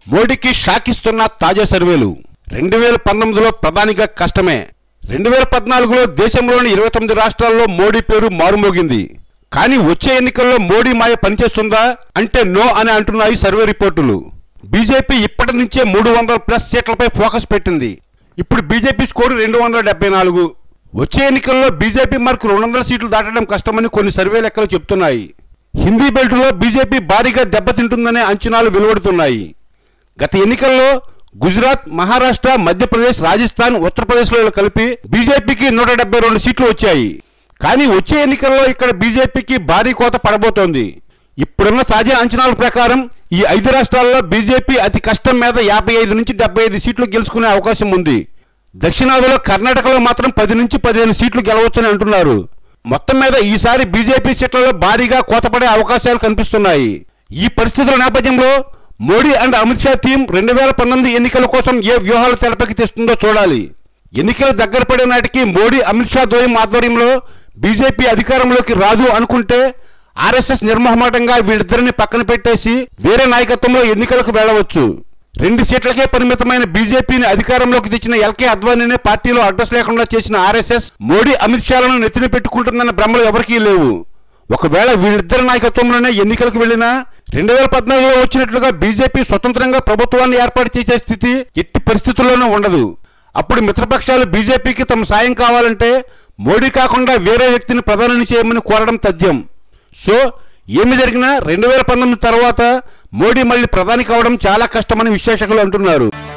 మోడీకి షాక్ ఇస్తున్న తాజా సర్వేలు. 2019లో ప్రధానిగా కష్టమే. 2014లో దేశంలోని 29 రాష్ట్రాల్లో మోడీ పేరు మారుమోగింది. కానీ వచ్చే ఎన్నికల్లో మోడీ మాయ పనిచేస్తుందా అంటే నో అని అంటున్నాయి సర్వే రిపోర్టులు. బీజేపీ ఇప్పటి నుంచే 300+ సీట్లపై ఫోకస్ పెట్టింది. ఇప్పుడు బీజేపీ స్కోరు 274. వచ్చే ఎన్నికల్లో బీజేపీ మార్కు 200 సీట్లు దాటడం కష్టమని కొన్ని సర్వే లెక్కలు చెప్తున్నాయి. హిందీ బెల్టులో బీజేపీ భారీగా దెబ్బతింటుందనే అంచనాలు వెలువడుతున్నాయి. గత ఎన్నికల్లో గుజరాత్, మహారాష్ట్ర, మధ్యప్రదేశ్, రాజస్థాన్, ఉత్తరప్రదేశ్లో కలిపి బీజేపీకి 172 సీట్లు వచ్చాయి. కానీ వచ్చే ఎన్నికల్లో ఇక్కడ బీజేపీకి భారీ కోత పడబోతోంది. ఇప్పుడున్న తాజా అంచనాల ప్రకారం ఈ 5 రాష్ట్రాల్లో బీజేపీ అతి కష్టం మీద 55 నుంచి 75 సీట్లు గెలుచుకునే అవకాశం ఉంది. దక్షిణాదిలో కర్ణాటకలో మాత్రం 10 నుంచి 15 సీట్లు గెలవచ్చని అంటున్నారు. మొత్తం మీద ఈసారి బీజేపీ సీట్లలో భారీగా కోతపడే అవకాశాలు కనిపిస్తున్నాయి. ఈ పరిస్థితుల నేపథ్యంలో మోడీ అండ్ అమిత్ షా టీం 2019 ఎన్నికల కోసం ఏ వ్యూహాలు తెరపైకి తెస్తుందో చూడాలి. ఎన్నికలు దగ్గర పడే నాటికి మోడీ, అమిత్ షా ద్వయం ఆధ్వర్యంలో బీజేపీ అధికారంలోకి రాదు అనుకుంటే ఆర్ఎస్ఎస్ నిర్మోహమాటంగా వీళ్ళిద్దరిని పక్కన పెట్టేసి వేరే నాయకత్వంలో ఎన్నికలకు వెళ్లవచ్చు. 2 సీట్లకే పరిమితమైన బీజేపీని అధికారంలోకి తెచ్చిన ఎల్కే అద్వానీనే పార్టీలో అడ్రస్ లేకుండా చేసిన ఆర్ఎస్ఎస్ మోడీ, అమిత్ షాలను నెత్తిన పెట్టుకుంటుందన్న భ్రమలు ఎవరికీ లేవు. ఒకవేళ వీళ్ళిద్దరి నాయకత్వంలోనే ఎన్నికలకు వెళ్లినా 2014లో వచ్చినట్లుగా బీజేపీ స్వతంత్రంగా ప్రభుత్వాన్ని ఏర్పాటు చేసే స్థితి ఎట్టి పరిస్థితుల్లోనూ ఉండదు. అప్పుడు మిత్రపక్షాలు బీజేపీకి తమ సాయం కావాలంటే మోడీ కాకుండా వేరే వ్యక్తిని ప్రధాని చేయమని కోరడం తథ్యం. సో ఏమి జరిగినా 2019 తర్వాత మోడీ మళ్ళీ ప్రధాని కావడం చాలా కష్టమని విశ్లేషకులు అంటున్నారు.